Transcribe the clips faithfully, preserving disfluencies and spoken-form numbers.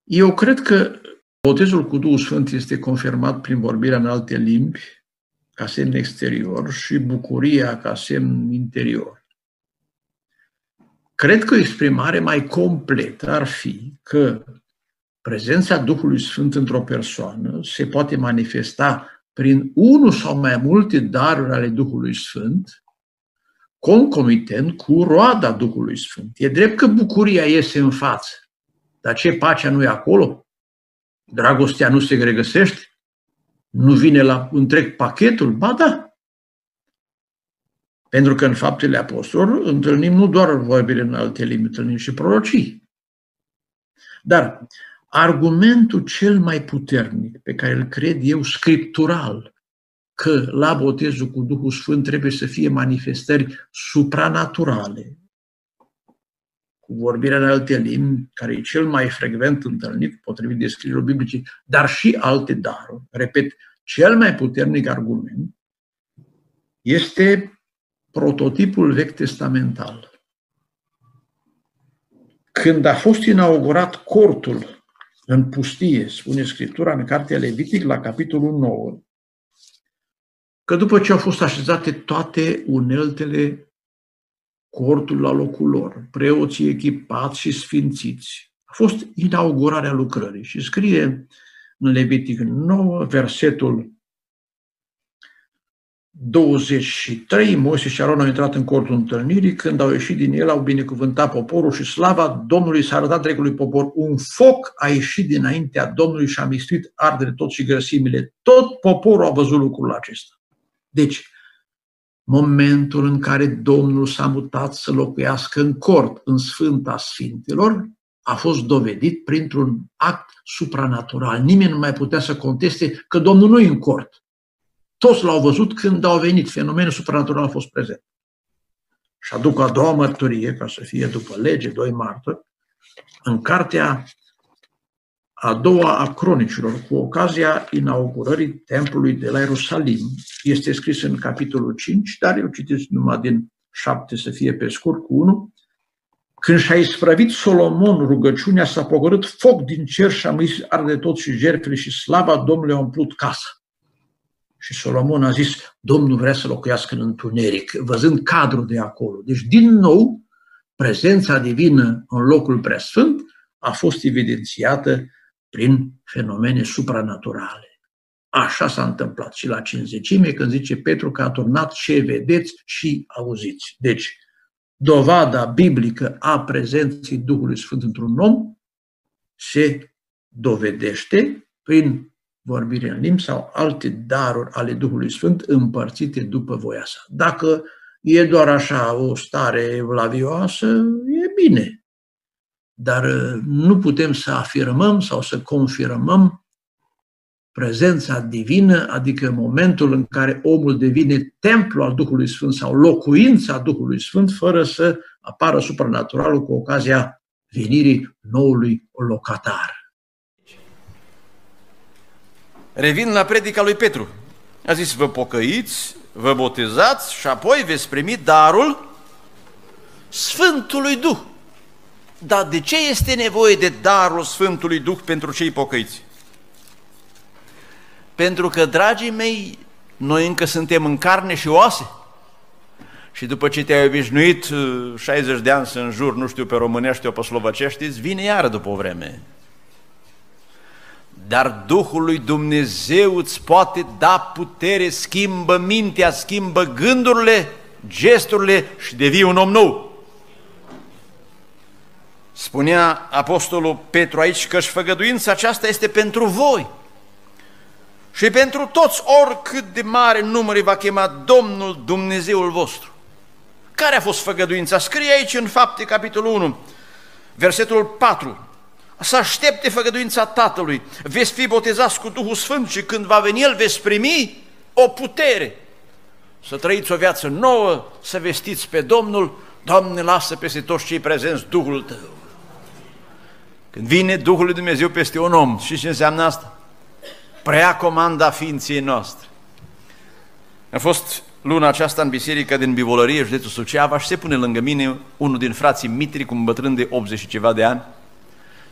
Eu cred că botezul cu Duhul Sfânt este confirmat prin vorbirea în alte limbi, ca semn exterior, și bucuria ca semn interior. Cred că o exprimare mai completă ar fi că prezența Duhului Sfânt într-o persoană se poate manifesta prin unul sau mai multe daruri ale Duhului Sfânt, concomitent cu roada Duhului Sfânt. E drept că bucuria iese în față, dar ce, pacea nu e acolo? Dragostea nu se regăsește? Nu vine la întreg pachetul? Ba da! Pentru că în Faptele Apostolilor întâlnim nu doar vorbire în alte limbi, întâlnim și prorocii. Dar argumentul cel mai puternic pe care îl cred eu scriptural, că la botezul cu Duhul Sfânt trebuie să fie manifestări supranaturale, cu vorbirea în alte limbi, care e cel mai frecvent întâlnit, potrivit descrierilor biblice, dar și alte daruri. Repet, cel mai puternic argument este prototipul vechi testamental. Când a fost inaugurat cortul în pustie, spune Scriptura în Cartea Levitic, la capitolul nouă, că după ce au fost așezate toate uneltele cortului la locul lor, preoții echipați și sfințiți, a fost inaugurarea lucrării. Și scrie în Levitic nouă, versetul douăzeci și trei, Moise și Aron au intrat în cortul întâlnirii, când au ieșit din el, au binecuvântat poporul și slava Domnului s-a arătat întregului popor. Un foc a ieșit dinaintea Domnului și a mistuit ardere tot și grăsimile. Tot poporul a văzut lucrul acesta. Deci, momentul în care Domnul s-a mutat să locuiască în cort, în Sfânta Sfintelor, a fost dovedit printr-un act supranatural. Nimeni nu mai putea să conteste că Domnul nu e în cort. Toți l-au văzut când au venit. Fenomenul supranatural a fost prezent. Și aduc a doua mărturie, ca să fie după lege, doi martori, în cartea a doua a Cronicilor, cu ocazia inaugurării templului de la Ierusalim. Este scris în capitolul cinci, dar eu citesc numai din șapte, să fie pe scurt, cu unu. Când și-a isprăvit Solomon rugăciunea, s-a pogorât foc din cer și a mâis arde tot și jertfele și slava Domnului a umplut casa. Și Solomon a zis, Domnul vrea să locuiască în întuneric, văzând cadrul de acolo. Deci, din nou, prezența divină în locul preasfânt a fost evidențiată prin fenomene supranaturale. Așa s-a întâmplat și la cincizecime, când zice Petru că a turnat ce vedeți și auziți. Deci, dovada biblică a prezenței Duhului Sfânt într-un om se dovedește prin vorbire în limbi sau alte daruri ale Duhului Sfânt împărțite după voia sa. Dacă e doar așa o stare evlavioasă, e bine. Dar nu putem să afirmăm sau să confirmăm prezența divină, adică momentul în care omul devine templu al Duhului Sfânt sau locuința Duhului Sfânt, fără să apară supranaturalul cu ocazia venirii noului locatar. Revin la predica lui Petru. A zis, vă pocăiți, vă botezați și apoi veți primi darul Sfântului Duh. Dar de ce este nevoie de darul Sfântului Duh pentru cei pocăiți? Pentru că, dragii mei, noi încă suntem în carne și oase. Și după ce te-ai obișnuit șaizeci de ani să înjuri, nu știu pe românește, o pe slovacește, îți vine iară după o vreme. Dar Duhul lui Dumnezeu îți poate da putere, schimbă mintea, schimbă gândurile, gesturile și devii un om nou. Spunea apostolul Petru aici că și făgăduința aceasta este pentru voi și pentru toți, oricât de mare număr va chema Domnul Dumnezeul vostru. Care a fost făgăduința? Scrie aici în Fapte, capitolul unu, versetul patru. Să aștepte făgăduința Tatălui, veți fi botezați cu Duhul Sfânt și când va veni El veți primi o putere. Să trăiți o viață nouă, să vestiți pe Domnul, Doamne, lasă peste toți cei prezenți Duhul Tău. Când vine Duhul lui Dumnezeu peste un om, știți ce înseamnă asta? Preia comanda ființei noastre. A fost luna aceasta în biserică din Bivolărie, județul Suceava, și se pune lângă mine unul din frații Mitri, cu un bătrân de optzeci și ceva de ani.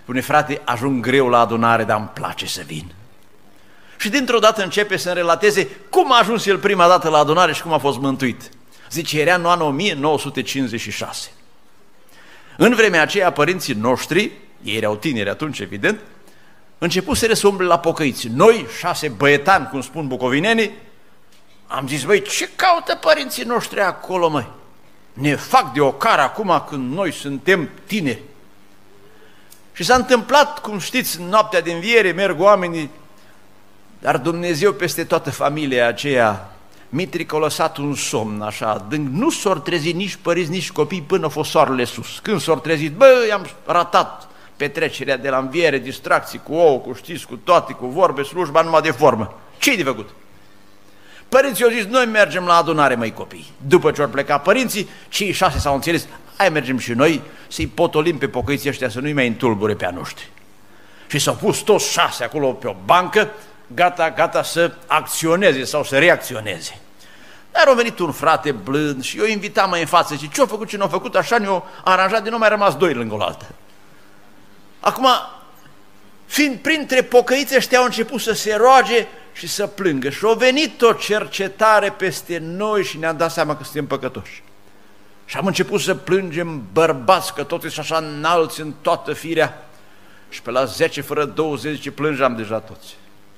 Spune, frate, ajung greu la adunare, dar îmi place să vin. Și dintr-o dată începe să-mi relateze cum a ajuns el prima dată la adunare și cum a fost mântuit. Zice, era în anul o mie nouă sute cincizeci și șase. În vremea aceea, părinții noștri, ei erau tineri atunci, evident, începuseră să umble la pocăiți. Noi, șase băietani, cum spun bucovinenii, am zis, băi, ce caută părinții noștri acolo, măi? Ne fac de ocară acum când noi suntem tineri. Și s-a întâmplat, cum știți, în noaptea de înviere, merg oamenii, dar Dumnezeu peste toată familia aceea, Mitric a lăsat un somn așa adânc, nu s-or trezit nici părinți, nici copii până a fost soarele sus. Când s-or trezit, bă, i-am ratat petrecerea de la înviere, distracții cu ouă, cu știți, cu toate, cu vorbe, slujba numai de formă. Ce-i de făcut? Părinții au zis, noi mergem la adunare, măi copii. După ce au plecat părinții, cei șase s-au înțeles, hai mergem și noi să-i potolim pe pocăiții ăștia să nu-i mai întulbure pe a noștri. Și s-au pus toți șase acolo pe o bancă, gata, gata să acționeze sau să reacționeze. Dar a venit un frate blând și eu invitam mai în față, și ce-a făcut, ce n-a făcut, așa ne-au aranjat, de nu mai rămas doi lângă oaltă. Acum, fiind printre pocăiți, ăștia au început să se roage și să plângă. Și a venit o cercetare peste noi și ne-am dat seama că suntem păcătoși. Și am început să plângem bărbați, că toți sunt așa înalți în toată firea. Și pe la zece fără douăzeci plângeam deja toți.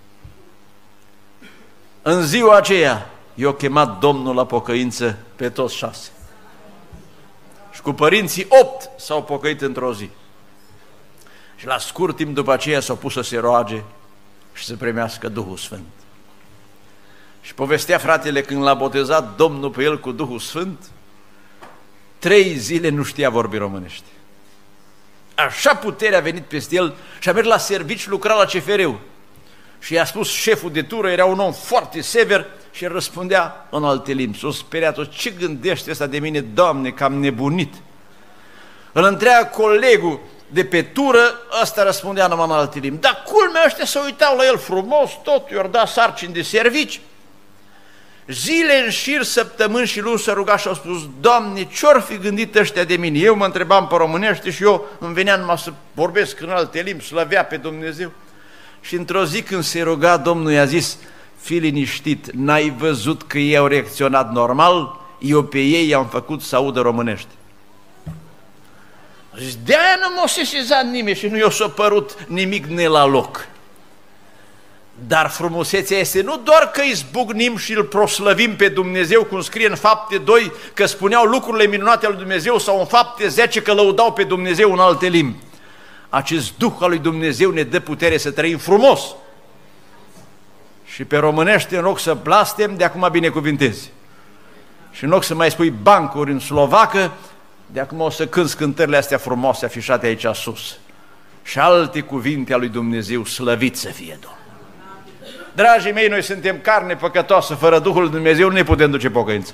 În ziua aceea, i-a chemat Domnul la pocăință pe toți șase. Și cu părinții opt s-au pocăit într-o zi. Și la scurt timp după aceea s-au pus să se roage și să primească Duhul Sfânt. Și povestea fratele când l-a botezat Domnul pe el cu Duhul Sfânt, trei zile nu știa vorbi românește. Așa putere a venit peste el și a mers la servici, lucra la C F R-ul. Și i-a spus șeful de tură, era un om foarte sever și el răspundea în alte limbi. S-o speriat, ce gândește ăsta de mine, Doamne, că am nebunit? Îl întreabă colegul de pe tură, ăsta răspundea numai în alte limbi. Dar culmea, ăștia se uitau la el frumos, tot i-or dat sarcini de servici. Zile în șir, săptămâni și luni s-a rugat și au spus, Doamne, ce-or fi gândit ăștia de mine? Eu mă întrebam pe românește și eu îmi venea numai să vorbesc în alte limbi, slăvea pe Dumnezeu. Și într-o zi când se ruga, Domnul i-a zis, fii liniștit, n-ai văzut că ei au reacționat normal? Eu pe ei i-am făcut să audă românește. A zis, de-aia nu m-a sesizat nimeni și nu i-a s-a părut nimic ne la loc. Dar frumusețea este nu doar că îi zbucnim și îl proslăvim pe Dumnezeu, cum scrie în Fapte doi, că spuneau lucrurile minunate ale lui Dumnezeu, sau în Fapte zece că lăudau pe Dumnezeu în alte limbi. Acest Duh al lui Dumnezeu ne dă putere să trăim frumos. Și pe românește, în loc să blastem, de acum binecuvintezi. Și în loc să mai spui bancuri în slovacă, de acum o să cânți cântările astea frumoase afișate aici sus. Și alte cuvinte ale lui Dumnezeu, slăvit să fie Domnul. Dragii mei, noi suntem carne păcătoasă, fără Duhul lui Dumnezeu nu ne putem duce pocăință.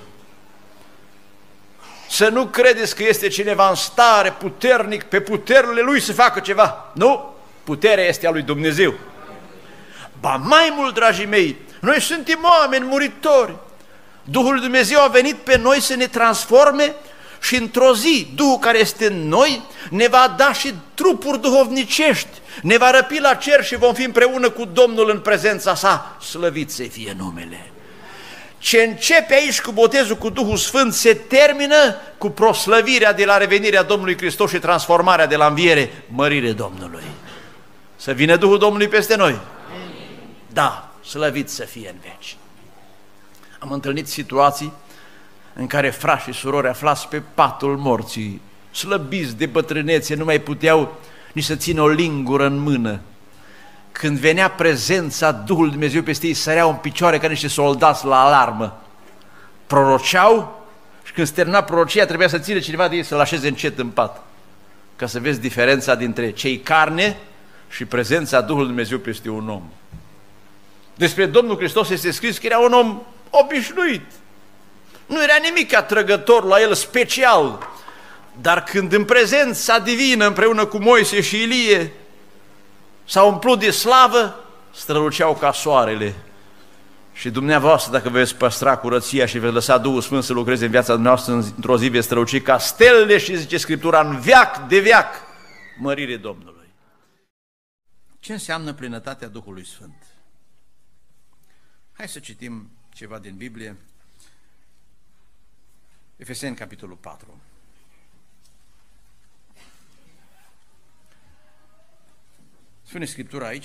Să nu credeți că este cineva în stare, puternic, pe puterile lui să facă ceva. Nu, puterea este a lui Dumnezeu. Ba mai mult, dragii mei, noi suntem oameni muritori. Duhul lui Dumnezeu a venit pe noi să ne transforme și într-o zi, Duhul care este în noi ne va da și trupuri duhovnicești, ne va răpi la cer și vom fi împreună cu Domnul în prezența sa, slăvit să fie numele. Ce începe aici cu botezul cu Duhul Sfânt se termină cu proslăvirea de la revenirea Domnului Hristos și transformarea de la înviere, mărire Domnului. Să vină Duhul Domnului peste noi. Da, slăvit să fie în veci. Am întâlnit situații în care frați și surori aflați pe patul morții, slăbiți de bătrânețe, nu mai puteau nici să țină o lingură în mână. Când venea prezența Duhului Dumnezeu peste ei, săreau în picioare ca niște soldați la alarmă. Proroceau și când se termina prorocia trebuia să țină cineva de ei să-l așeze încet în pat. Ca să vezi diferența dintre cei carne și prezența Duhului Dumnezeu peste un om. Despre Domnul Hristos este scris că era un om obișnuit. Nu era nimic atrăgător la el special. Dar când în prezența divină împreună cu Moise și Ilie s-au umplut de slavă, străluceau ca soarele. Și dumneavoastră, dacă veți păstra curăția și veți lăsa Duhul Sfânt să lucreze în viața dumneavoastră, într-o zi veți străluci ca stele și, zice Scriptura, în veac de veac, mărire Domnului. Ce înseamnă plinătatea Duhului Sfânt? Hai să citim ceva din Biblie. Efeseni, capitolul patru. Spune Scriptura aici,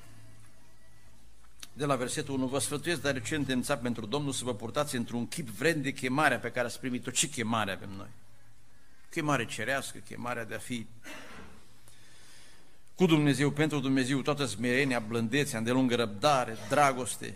de la versetul unu, vă sfătuiesc, deoarece întemnițat pentru Domnul, să vă purtați într-un chip vrednic chemarea pe care ați primit-o. Ce chemare avem noi? Chemare cerească, chemarea de a fi cu Dumnezeu, pentru Dumnezeu, toată smerenia, blândețea, îndelungă răbdare, dragoste.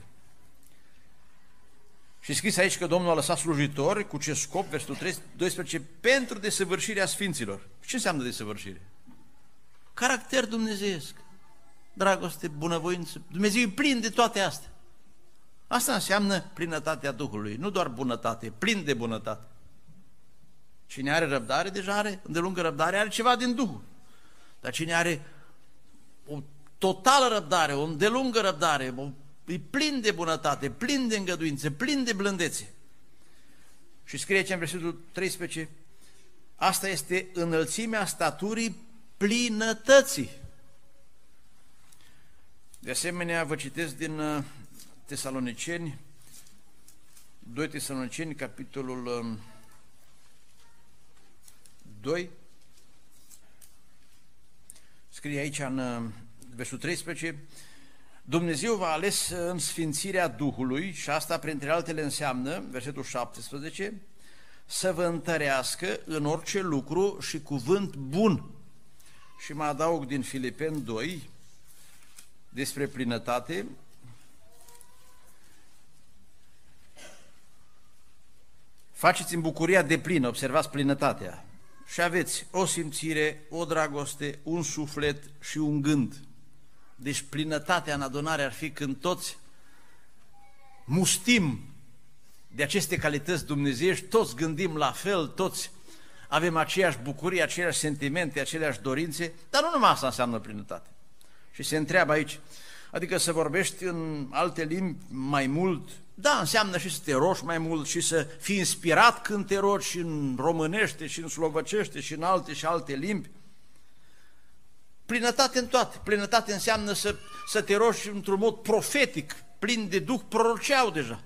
Și scris aici că Domnul a lăsat slujitori, cu ce scop, versetul doisprezece, pentru desăvârșirea sfinților. Ce înseamnă desăvârșire? Caracter dumnezeiesc, dragoste, bunăvoință. Dumnezeu e plin de toate astea. Asta înseamnă plinătatea Duhului, nu doar bunătate, plin de bunătate. Cine are răbdare, deja are, îndelungă răbdare, are ceva din Duhul. Dar cine are o totală răbdare, o îndelungă răbdare, o, e plin de bunătate, plin de îngăduință, plin de blândețe. Și scrie aici în versetul treisprezece, asta este înălțimea staturii plinătății. De asemenea, vă citesc din Tesaloniceni, doi Tesaloniceni, capitolul doi, scrie aici în versetul treisprezece, Dumnezeu v-a ales în sfințirea Duhului, și asta printre altele înseamnă, versetul șaptesprezece, să vă întărească în orice lucru și cuvânt bun. Și mă adaug din Filipeni doi, despre plinătate, faceți în bucuria deplină, observați plinătatea, și aveți o simțire, o dragoste, un suflet și un gând. Deci plinătatea în adunare ar fi când toți mustim de aceste calități dumnezeiești, toți gândim la fel, toți avem aceeași bucurie, aceleași sentimente, aceleași dorințe, dar nu numai asta înseamnă plinătate. Și se întreabă aici, adică să vorbești în alte limbi mai mult, da, înseamnă și să te rogi mai mult și să fii inspirat când te rogi și în românește și în slovăcește și în alte și alte limbi. Plinătate în toate. Plinătate înseamnă să, să te rogi într-un mod profetic, plin de duh, proroceau deja.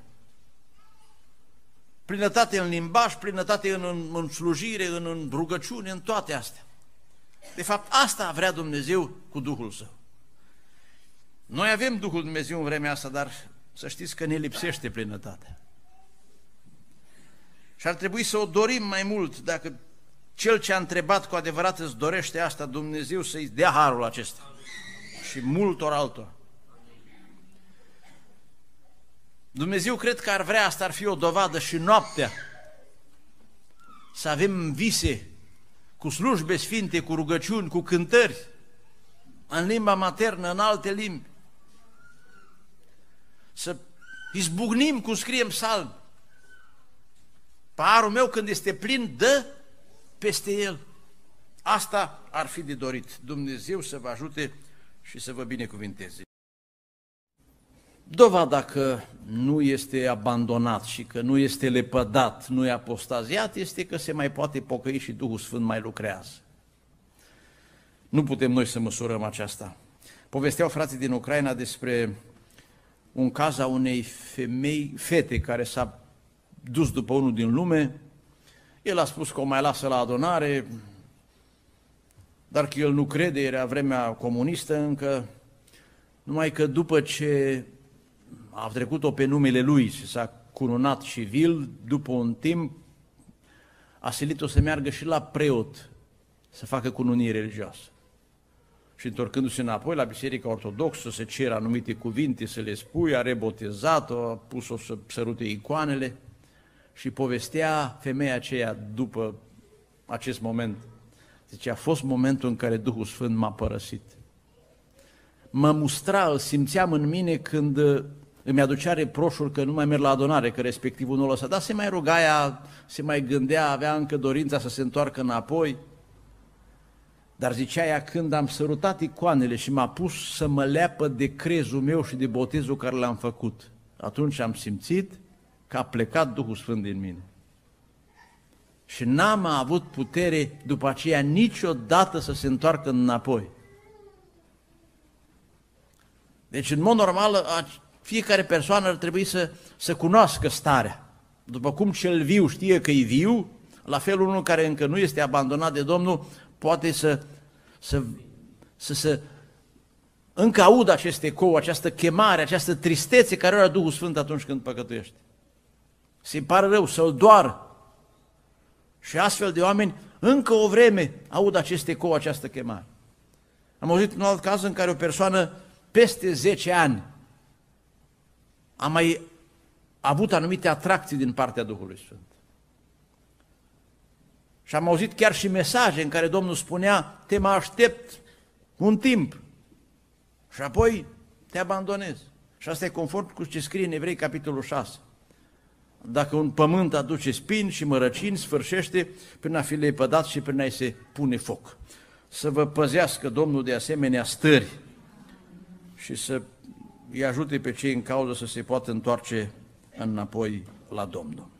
Plinătate în limbaj, plinătate în, în, în slujire, în, în rugăciune, în toate astea. De fapt, asta vrea Dumnezeu cu Duhul Său. Noi avem Duhul Dumnezeu în vremea asta, dar să știți că ne lipsește plinătatea. Și ar trebui să o dorim mai mult. Dacă cel ce a întrebat cu adevărat îți dorește asta, Dumnezeu să-i dea harul acesta. Și multor altora. Dumnezeu cred că ar vrea, asta ar fi o dovadă și noaptea. Să avem vise cu slujbe sfinte, cu rugăciuni, cu cântări, în limba maternă, în alte limbi. Să izbucnim, cum scrie în psalm. Paharul meu când este plin, dă peste el. Asta ar fi de dorit. Dumnezeu să vă ajute și să vă binecuvinteze. Dovada că nu este abandonat și că nu este lepădat, nu e apostaziat, este că se mai poate pocăi și Duhul Sfânt mai lucrează. Nu putem noi să măsurăm aceasta. Povesteau frații din Ucraina despre un caz a unei femei, fete care s-a dus după unul din lume. El a spus că o mai lasă la adunare, dar că el nu crede, era vremea comunistă încă, numai că după ce a trecut-o pe numele lui și s-a cununat civil, după un timp a silit-o să meargă și la preot să facă cununire religioasă. Și întorcându-se înapoi la Biserica Ortodoxă, să ceră anumite cuvinte, să le spui, a rebotezat-o, a pus-o să sărute icoanele și povestea femeia aceea după acest moment. Zice, a fost momentul în care Duhul Sfânt m-a părăsit. Mă mustra, îl simțeam în mine când îmi aducea reproșul că nu mai merg la adunare, că respectivul nu o lăsa. Dar se mai ruga ea, se mai gândea, avea încă dorința să se întoarcă înapoi. Dar zicea ea, când am sărutat icoanele și m-a pus să mă leapă de crezul meu și de botezul care l-am făcut, atunci am simțit că a plecat Duhul Sfânt din mine. Și n-am avut putere după aceea niciodată să se întoarcă înapoi. Deci, în mod normal, fiecare persoană ar trebui să, să cunoască starea. După cum cel viu știe că e viu, la fel unul care încă nu este abandonat de Domnul poate să, să, să, să încă audă acest ecou, această chemare, această tristețe care o are Duhul Sfânt atunci când păcătuiește. Se-i pare rău, să-l doară. Și astfel de oameni încă o vreme aud acest ecou, această chemare. Am auzit un alt caz în care o persoană peste zece ani a mai avut anumite atracții din partea Duhului Sfânt. Și am auzit chiar și mesaje în care Domnul spunea, te mă aștept un timp și apoi te abandonez. Și asta e conform cu ce scrie în Evrei, capitolul șase. Dacă un pământ aduce spini și mărăcini, sfârșește prin a fi lepădat și prin a-i se pune foc. Să vă păzească Domnul de asemenea stări și să îi ajute pe cei în cauză să se poată întoarce înapoi la Domnul.